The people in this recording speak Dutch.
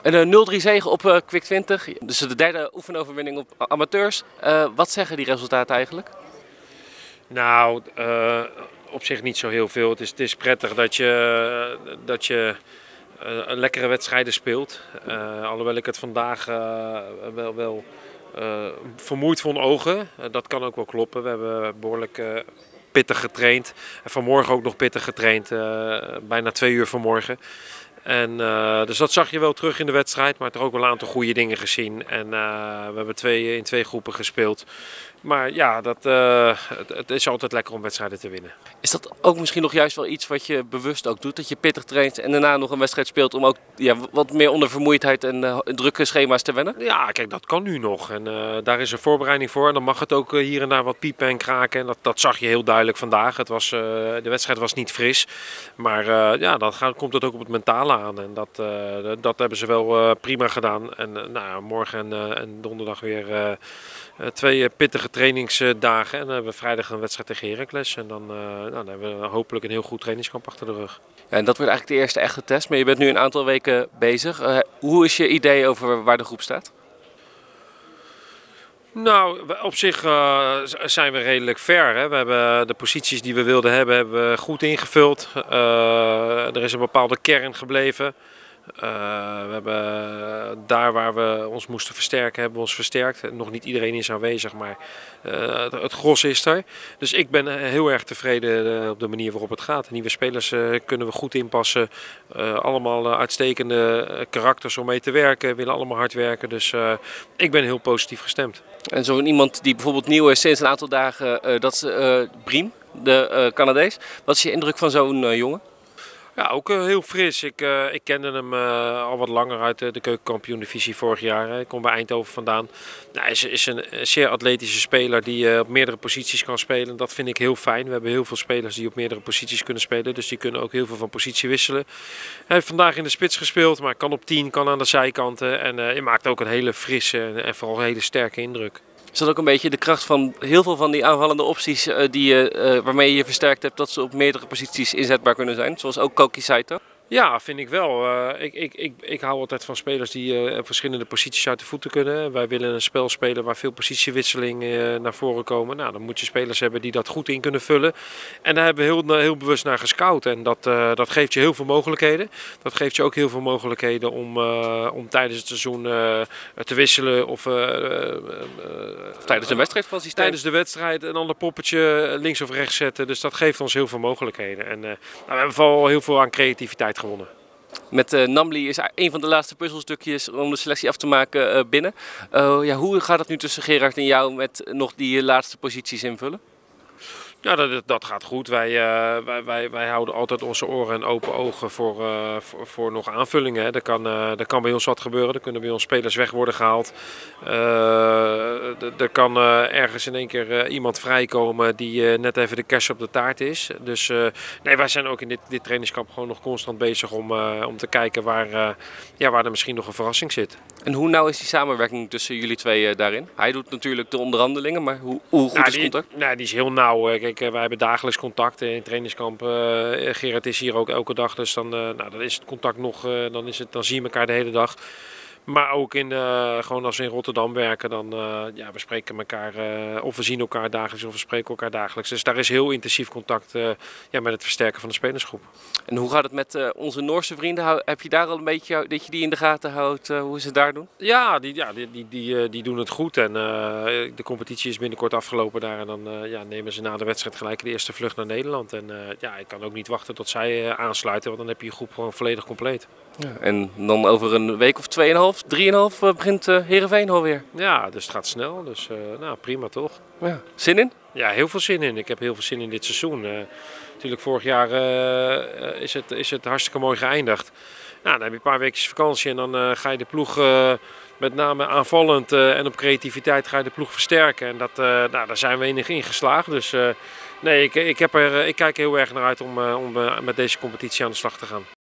Een 0-3 zege op Quick 20, dus de derde oefenoverwinning op amateurs. Wat zeggen die resultaten eigenlijk? Nou, op zich niet zo heel veel. Het is prettig dat je lekkere wedstrijden speelt. Alhoewel ik het vandaag wel vermoeid vond ogen. Dat kan ook wel kloppen. We hebben behoorlijk pittig getraind. En vanmorgen ook nog pittig getraind. Bijna 2 uur vanmorgen. En, dus dat zag je wel terug in de wedstrijd, maar er ook wel een aantal goede dingen gezien. En we hebben in twee groepen gespeeld. Maar ja, het is altijd lekker om wedstrijden te winnen. Is dat ook misschien nog juist wel iets wat je bewust ook doet? Dat je pittig traint en daarna nog een wedstrijd speelt om ook wat meer onder vermoeidheid en drukke schema's te wennen? Ja, kijk, dat kan nu nog. En daar is een voorbereiding voor. En dan mag het ook hier en daar wat piepen en kraken. En dat zag je heel duidelijk vandaag. De wedstrijd was niet fris. Maar ja, dan komt het ook op het mentale aan. En dat hebben ze wel prima gedaan. En nou, morgen en donderdag weer 2 pittige trainingsdagen. En dan hebben we vrijdag een wedstrijd tegen Heracles. En dan hebben we hopelijk een heel goed trainingskamp achter de rug. Ja, en dat wordt eigenlijk de eerste echte test. Maar je bent nu een aantal weken bezig. Hoe is je idee over waar de groep staat? Nou, op zich zijn we redelijk ver. Hè. We hebben de posities die we wilden hebben we goed ingevuld. Er is een bepaalde kern gebleven. We hebben daar waar we ons moesten versterken, hebben we ons versterkt. Nog niet iedereen is aanwezig, maar het gros is er. Dus ik ben heel erg tevreden op de manier waarop het gaat. De nieuwe spelers kunnen we goed inpassen. Allemaal uitstekende karakters om mee te werken, willen allemaal hard werken. Dus ik ben heel positief gestemd. En zo iemand die bijvoorbeeld nieuw is sinds een aantal dagen, dat is Briem, de Canadees. Wat is je indruk van zo'n jongen? Ja, ook heel fris. Ik kende hem al wat langer uit de keukenkampioen-divisie vorig jaar. Hij komt bij Eindhoven vandaan. Nou, hij is een zeer atletische speler die op meerdere posities kan spelen. Dat vind ik heel fijn. We hebben heel veel spelers die op meerdere posities kunnen spelen. Dus die kunnen ook heel veel van positie wisselen. Hij heeft vandaag in de spits gespeeld, maar kan op 10, kan aan de zijkanten. En hij maakt ook een hele frisse en vooral een hele sterke indruk. Is dat ook een beetje de kracht van heel veel van die aanvallende opties waarmee je je versterkt hebt, dat ze op meerdere posities inzetbaar kunnen zijn? Zoals ook Koki Saito? Ja, vind ik wel. Ik hou altijd van spelers die op verschillende posities uit de voeten kunnen. Wij willen een spel spelen waar veel positiewisseling naar voren komen. Nou, dan moet je spelers hebben die dat goed in kunnen vullen. En daar hebben we heel bewust naar gescout. En dat geeft je heel veel mogelijkheden. Dat geeft je ook heel veel mogelijkheden om tijdens het seizoen te wisselen. Of tijdens de wedstrijd van systeem. Tijdens de wedstrijd een ander poppetje links of rechts zetten. Dus dat geeft ons heel veel mogelijkheden. En we hebben vooral heel veel aan creativiteit gewonnen. Met Namli is een van de laatste puzzelstukjes om de selectie af te maken binnen. Hoe gaat het nu tussen Gerard en jou met nog die laatste posities invullen? Ja, dat gaat goed. Wij houden altijd onze oren en open ogen voor nog aanvullingen. Hè. Er kan bij ons wat gebeuren. Er kunnen bij ons spelers weg worden gehaald. Er kan ergens in één keer iemand vrijkomen die net even de kers op de taart is. Dus nee, wij zijn ook in dit trainingskamp gewoon nog constant bezig om te kijken waar er misschien nog een verrassing zit. En hoe nauw is die samenwerking tussen jullie twee daarin? Hij doet natuurlijk de onderhandelingen, maar hoe goed is het contact? Nou, die is heel nauw. Kijk, wij hebben dagelijks contact in het trainingskamp. Gerard is hier ook elke dag, dus dan is het contact nog, dan zie je elkaar de hele dag. Maar ook gewoon als we in Rotterdam werken, dan we spreken elkaar, of we zien elkaar dagelijks of we spreken elkaar dagelijks. Dus daar is heel intensief contact met het versterken van de spelersgroep. En hoe gaat het met onze Noorse vrienden? Heb je daar al een beetje dat je die in de gaten houdt, hoe ze het daar doen? Ja, die doen het goed en de competitie is binnenkort afgelopen daar. En dan nemen ze na de wedstrijd gelijk de eerste vlucht naar Nederland. En ik kan ook niet wachten tot zij aansluiten, want dan heb je je groep gewoon volledig compleet. Ja, en dan over een week of 2,5, 3,5 begint Heerenveen alweer. Ja, dus het gaat snel. Dus prima toch? Ja. Zin in? Ja, heel veel zin in. Ik heb heel veel zin in dit seizoen. Natuurlijk vorig jaar is het hartstikke mooi geëindigd. Nou, dan heb je een paar weken vakantie en dan ga je de ploeg met name aanvallend en op creativiteit ga je de ploeg versterken. En daar zijn we in geslaagd. Dus nee, ik kijk er heel erg naar uit om met deze competitie aan de slag te gaan.